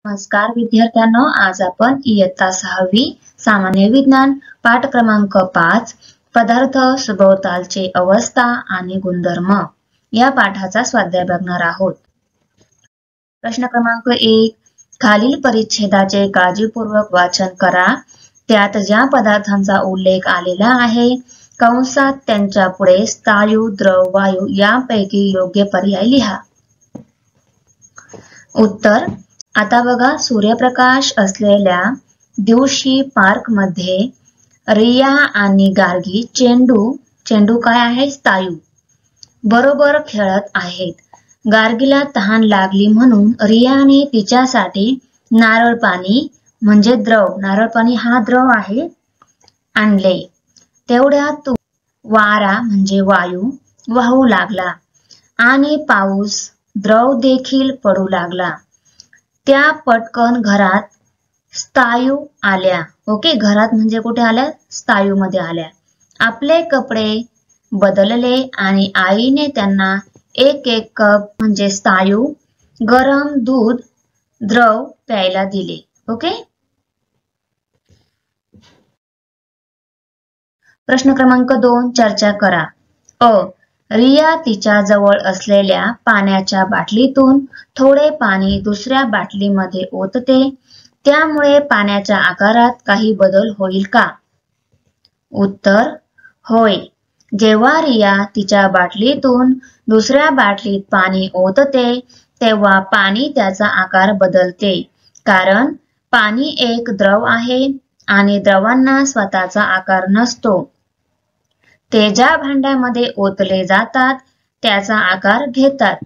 नमस्कार विद्यार्थ्यांनो, आज आपण इयत्ता 6वी सामान्य विज्ञान पाठ क्रमांक 5 पदार्थ सभोवतालची अवस्था आणि गुणधर्म या पाठाचा स्वाध्याय बघणार आहोत। प्रश्न क्रमांक 1, खालील परिच्छेदाचे काळजीपूर्वक वाचन करा। त्यात ज्या पदार्थांचा उल्लेख आलेला आहे कंसात त्यांच्या पुढे स्थायू, द्रव, वायू यापैकी योग्य पर्याय लिहा। उत्तर, आता बघा, सूर्यप्रकाश असलेल्या दिवशी पार्क मध्ये रिया आणि गार्गी चेंडू काय आहे, स्थायू बरोबर खेळत आहेत। गार्गीला तहान लागली म्हणून रियाने तिच्यासाठी नारळ पाणी म्हणजे नारळ पाणी हा द्रव आहे आणले। तेवढ्यात वारा म्हणजे वायू वाहू लागला आणि पाऊस द्रव देखील पडू लागला। त्या पटकन घरात स्थायू आल्या। ओके, घरात म्हणजे कुठे आल्या, स्थायू मध्ये आल्या। आपले कपडे बदलले आणि आईने त्यांना एक एक कप म्हणजे स्थायू गरम दूध द्रव प्यायला दिले। ओके, प्रश्न क्रमांक 2, चर्चा करा। रिया तिच्या जवळ असलेल्या पाण्याच्या बाटलीतून थोडे पाणी दुसऱ्या बाटलीमध्ये ओतते, त्यामुळे पाण्याच्या आकारात काही बदल होईल का? उत्तर, होय। जेव्हा रिया तिच्या बाटलीतून दुसऱ्या बाटलीत पाणी ओतते तेव्हा पाणी त्याचा आकार बदलते, कारण पाणी एक द्रव आहे आणि द्रवांना स्वतःचा आकार नसतो। ते ज्या भांड्यामध्ये ओतले जातात त्याचा आकार घेतात।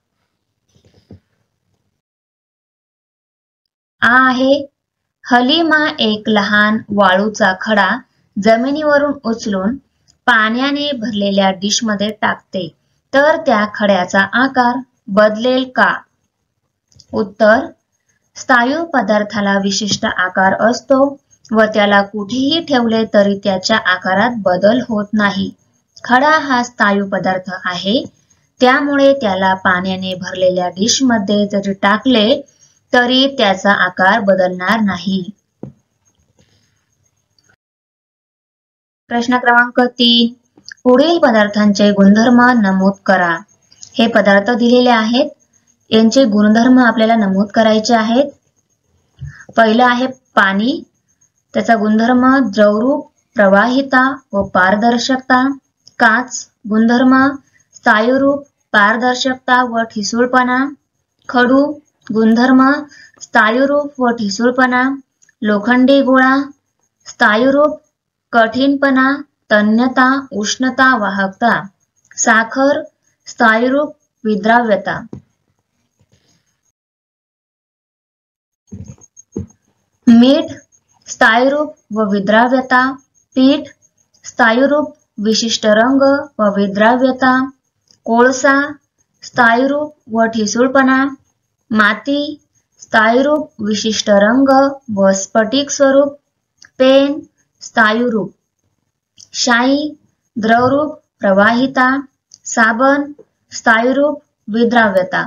आहे, हलीमा एक लहान वाळूचा खडा जमिनीवरून उचलून पाण्याने भरलेल्या डिश मध्ये टाकते, तर त्या खड्याचा आकार बदलेल का? उत्तर, स्थायू पदार्थाला विशिष्ट आकार असतो व त्याला कुठेही ठेवले तरी त्याच्या आकारात बदल होत नाही। खडा हा स्थायू पदार्थ आहे, त्यामुळे त्याला पाण्याने भरलेल्या डिश मध्ये जरी टाकले तरी त्याचा आकार बदलणार नाही। प्रश्न क्रमांक 3, पुढील पदार्थांचे गुणधर्म नमूद करा। हे पदार्थ दिलेले आहेत, यांचे गुणधर्म आपल्याला नमूद करायचे आहेत। पहिला आहे पाणी, त्याचा गुणधर्म द्रवरूप, प्रवाहिता व पारदर्शकता। काच, गुणधर्म स्थायूरूप, पारदर्शकता व ठिसूळपणा। खडू, गुणधर्म स्थायूरूप व ठिसूळपणा। लोखंडी गोळा, स्थायूरूप, कठीणपणा, तन्यता, उष्णता, वाहकता। साखर, स्थायूरूप, विद्राव्यता। मीठ, स्थायूरूप व विद्राव्यता। पीठ, स्थायूरूप, विशिष्ट रंग व विद्राव्यता। कोळसा, स्थायूरूप व ठिसूळपणा। माती, स्थायूरूप, विशिष्ट रंग व स्फटिक स्वरूप। पेन, स्थायूरूप। शाई, द्रवरूप, प्रवाहिता। साबण, स्थायूरूप, विद्राव्यता।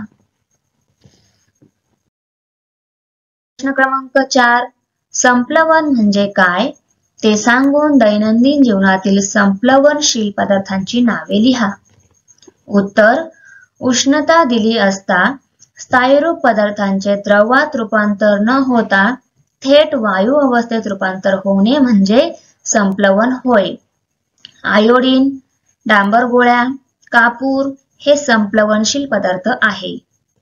प्रश्न क्रमांक 4, संप्लवन म्हणजे काय ते सांगून दैनंदिन जीवनातील संप्लवनशील पदार्थांची नावे लिहा। उत्तर, उष्णता दिली असता स्थायूरूप पदार्थांचे द्रवात रूपांतर न होता थेट वायू अवस्थेत रूपांतर होणे म्हणजे संप्लवन होय। आयोडीन, डांबर गोळ्या, कापूर हे संप्लवनशील पदार्थ आहे।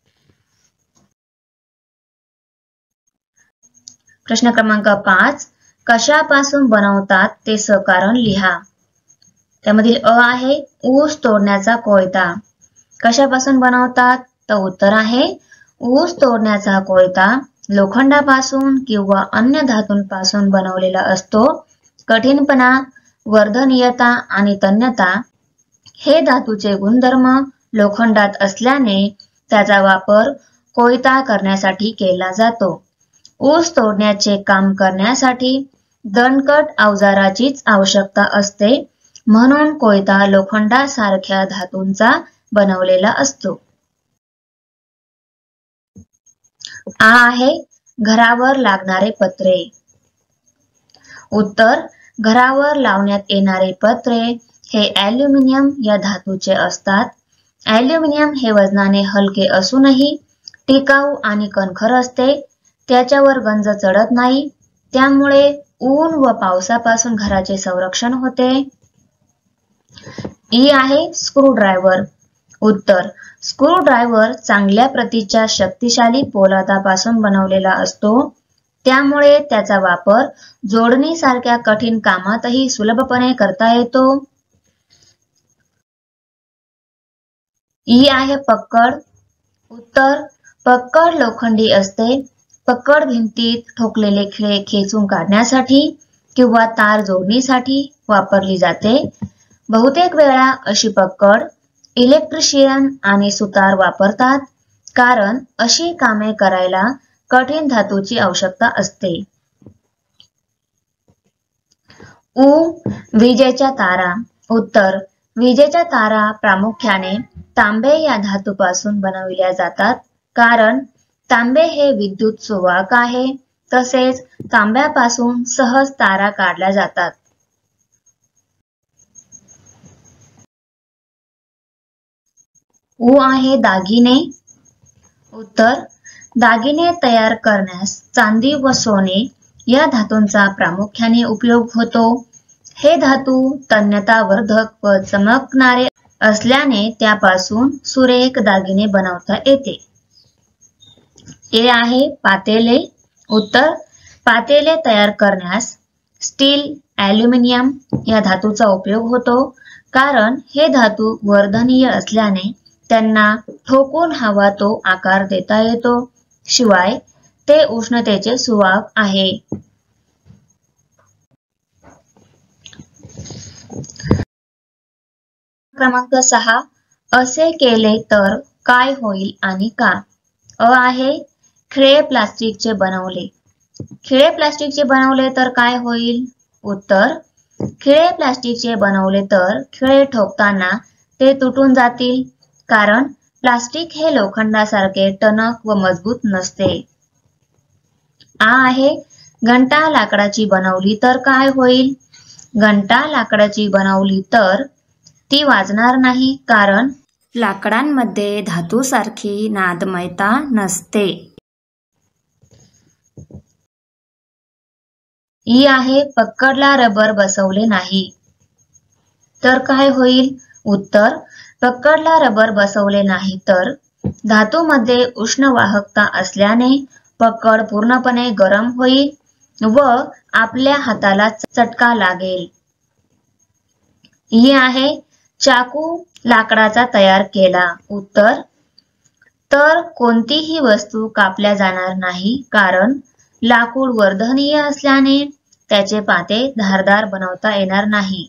प्रश्न क्रमांक 5, कशापासून बनवतात ते सकारण लिहा। त्यामधील आहे ऊस तोडण्याचा कोयता। कशापासून बनवतात? तर उत्तर आहे ऊस तोडण्याचा कोयता लोखंडापासून किंवा अन्य धातूंपासून बनवलेला असतो। कठीणपणा, वर्धनीयता आणि तन्यता हे धातूचे गुणधर्म लोखंडात असल्याने त्याचा वापर कोयता करण्यासाठी केला जातो। ऊस तोडण्याचे काम करण्यासाठी दणकट अवजाराचीच आवश्यकता असते, म्हणून कोयता लोखंडासारख्या धातूंचा बनवलेला असतो। आहे घरावर लागणारे पत्रे. उत्तर, घरावर लावण्यात येणारे पत्रे हे ॲल्युमिनियम या धातूचे असतात. ॲल्युमिनियम हे वजनाने हलके असूनही टिकाऊ आणि कणखर असते. त्याच्यावर गंज चढत नाही, त्यामुळे ऊन व पावसापासून घराचे संरक्षण होते. ई आहे स्क्रूड्रायव्हर. उत्तर, स्क्रूड्रायव्हर चांगल्या प्रतीच्या शक्तिशाली पोलादापासून बनवलेला असतो, त्यामुळे त्याचा वापर जोडणीसारख्या कठीण कामातही सुलभपणे करता येतो. ई आहे पक्कड. उत्तर, पक्कड लोखंडी असते. पक्कड भिंतीत ठोकलेले खिळे खेचून काढण्यासाठी किंवा तार जोडणीसाठी वापरली जाते. बहुतेक वेळा अशी पक्कड इलेक्ट्रिशियन आणि सुतार वापरतात, कारण अशी कामे करायला कठीण धातूची आवश्यकता असते. उ, विजेच्या तारा. उत्तर, विजेच्या तारा प्रामुख्याने तांबे या धातूपासून बनविल्या जातात, कारण तांबे हे विद्युत सुवाहक आहे. तसेच तांब्यापासून सहज तारा काढल्या जातात. उ आहे दागिने. उत्तर, दागिने तयार करण्यास चांदी व सोने या धातूंचा प्रामुख्याने उपयोग होतो. हे धातू तन्यतावर्धक व चमकणारे असल्याने त्यापासून सुरेख दागिने बनवता येते. ए आहे पातेले. उत्तर, पातेले तयार करण्यास स्टील, ॲल्युमिनियम या धातूचा उपयोग होतो, कारण हे धातू वर्धनीय असल्याने त्यांना ठोकून हवा तो आकार देता येतो. शिवाय ते उष्णतेचे सुवाहक आहे. क्रमांक 6. असे केले तर काय होईल आणि का? अ आहे खिळे प्लास्टिकचे बनवले. खिळे प्लास्टिकचे बनवले तर काय होईल? उत्तर, खिळे प्लास्टिकचे बनवले तर खिळे ठोकताना ते तुटून जातील, कारण प्लास्टिक हे लोखंडासारखे टणक व मजबूत नसते. आ आहे घंटा लाकडाची बनवली तर काय होईल? घंटा लाकडाची बनवली तर ती वाजणार नाही, कारण लाकडांमध्ये धातूसारखी नादमयता नसते. ई आहे पक्कडला रबर बसवले नाही तर काय होईल? उत्तर, पक्कडला रबर बसवले नाही तर धातूमध्ये उष्ण वाहकता असल्याने पक्कड पूर्णपणे गरम होईल व आपल्या हाताला चटका लागेल. ई आहे चाकू लाकडाचा तयार केला. उत्तर, तर कोणतीही वस्तू कापल्या जाणार नाही, कारण लाकूड वर्धनीय असल्याने त्याचे पाते धारदार बनवता येणार नाही.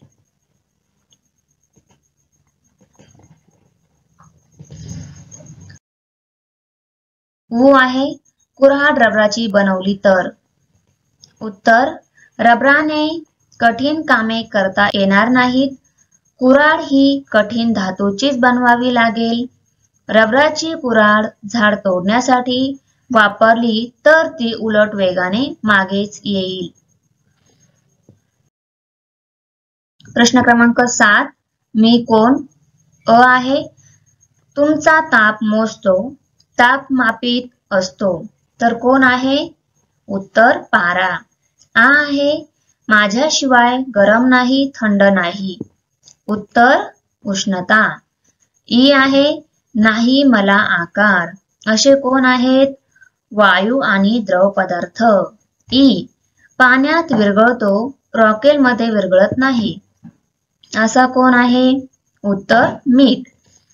उ आहे कुऱ्हाड रबराची बनवली तर. उत्तर, रबराने कठीण कामे करता येणार नाहीत. कुऱ्हाड ही कठीण धातूचीच बनवावी लागेल. रबराची कुऱ्हाड झाड तोडण्यासाठी वापरली तर ती उलट वेगाने मागेच येईल. प्रश्न क्रमांक 7. मी कोण? अ आहे तुमचा ताप मोजतो, तापमापित असतो, तर कोण आहे? उत्तर, पारा. आ आहे माझ्याशिवाय गरम नाही, थंड नाही. उत्तर, उष्णता. ई आहे नाही मला आकार. असे कोण आहेत? वायू आणि द्रव पदार्थ. ई, पाण्यात विरघळतो, रॉकेलमध्ये विरघळत नाही. असा कोण आहे? उत्तर, मीठ.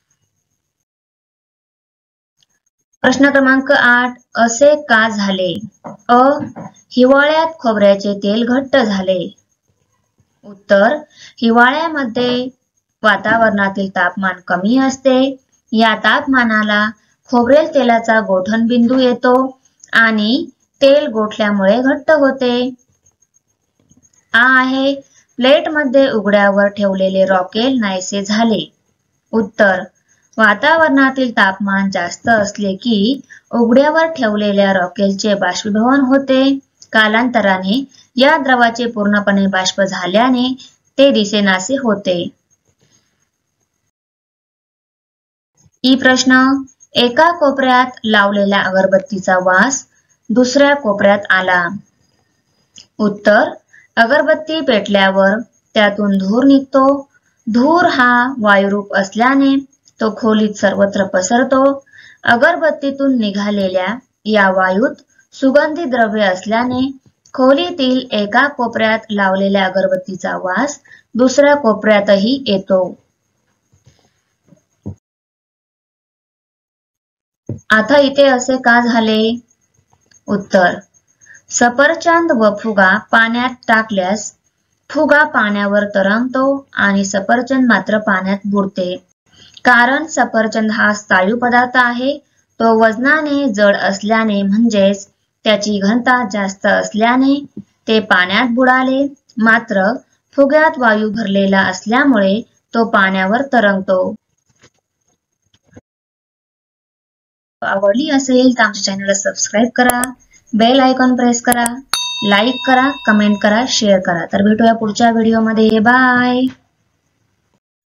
प्रश्न क्रमांक 8. असे का झाले? अ, हिवाळ्यात खोबऱ्याचे तेल घट्ट झाले. उत्तर, हिवाळ्यामध्ये वातावरणातील तापमान कमी असते. या तापमानाला खोबरेल तेलाचा गोठणबिंदू येतो आणि तेल गोठल्यामुळे घट्ट होते. आ आहे प्लेटमध्ये उघड्यावर ठेवलेले रॉकेल नाहीसे झाले. उत्तर, वातावरणातील तापमान जास्त असले की उघड्यावर ठेवलेल्या रॉकेलचे बाष्पीभवन होते. कालांतराने या द्रवाचे पूर्णपणे बाष्प झाल्याने ते दिसेनासे होते. ई प्रश्न, एका कोपऱ्यात लावलेल्या अगरबत्तीचा वास दुसऱ्या कोपऱ्यात आला. उत्तर, अगरबत्ती पेटल्यावर त्यातून धूर निघतो. धूर हा वायुरूप असल्याने तो खोलीत सर्वत्र पसरतो. अगरबत्तीतून निघालेल्या या वायूत सुगंधी द्रव्य असल्याने खोलीतील एका कोपऱ्यात लावलेल्या अगरबत्तीचा वास दुसऱ्या कोपऱ्यातही येतो. आता इथे असे का झाले? उत्तर, सफरचंद व फुगा पाण्यात टाकल्यास फुगा पाण्यावर तरंगतो आणि सफरचंद मात्र पाण्यात बुडते. कारण सफरचंद हा स्थायू पदार्थ आहे. तो वजनाने जड असल्याने म्हणजेच त्याची घनता जास्त असल्याने ते पाण्यात बुडाले. मात्र फुग्यात वायू भरलेला असल्यामुळे तो पाण्यावर तरंगतो. आवडली असेल तर आमच्या चॅनलला सबस्क्राईब करा, बेल आयकॉन प्रेस करा, लाईक करा, कमेंट करा, शेअर करा. तर भेटूया पुढच्या व्हिडिओमध्ये. बाय.